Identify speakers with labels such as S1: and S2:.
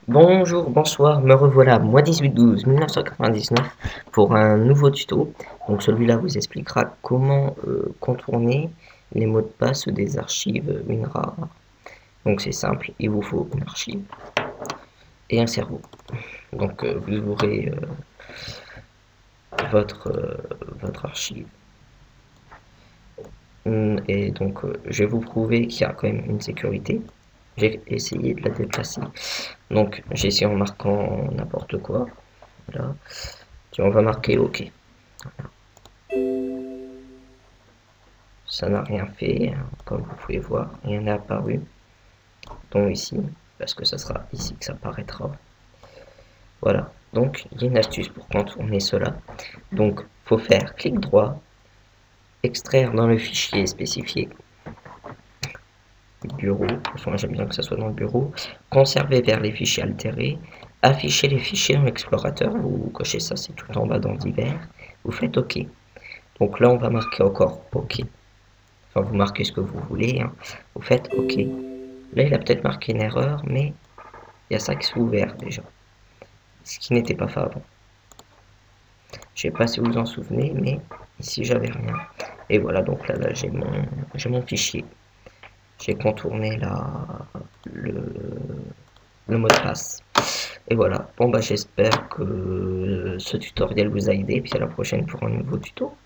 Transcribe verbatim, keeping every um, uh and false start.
S1: Bonjour, bonsoir, me revoilà, moi dix-huit douze mille neuf cent quatre-vingt-dix-neuf pour un nouveau tuto. Donc celui-là vous expliquera comment euh, contourner les mots de passe des archives WinRAR. Donc c'est simple, il vous faut une archive et un cerveau. Donc euh, vous ouvrez euh, votre, euh, votre archive. Et donc euh, je vais vous prouver qu'il y a quand même une sécurité. J'ai essayé de la déplacer. Donc j'ai essayé en marquant n'importe quoi. Voilà. Puis on va marquer OK. Ça n'a rien fait, hein, comme vous pouvez voir, rien n'est apparu, dont ici, parce que ça sera ici que ça apparaîtra. Voilà, donc il y a une astuce pour contourner cela. Donc, faut faire clic droit, extraire dans le fichier spécifié, bureau, enfin j'aime bien que ça soit dans le bureau, conserver vers les fichiers altérés, afficher les fichiers dans l'explorateur, vous cochez ça, c'est tout en bas dans divers, vous faites OK. Donc là, on va marquer encore OK. Enfin, vous marquez ce que vous voulez, hein. Vous faites OK. Là, il a peut-être marqué une erreur, mais il y a ça qui s'est ouvert déjà. Ce qui n'était pas fait avant. Je sais pas si vous vous en souvenez, mais ici, j'avais rien. Et voilà, donc là, là j'ai mon, j'ai mon fichier. J'ai contourné la, le, le mot de passe. Et voilà. Bon, bah, j'espère que ce tutoriel vous a aidé. Puis à la prochaine pour un nouveau tuto.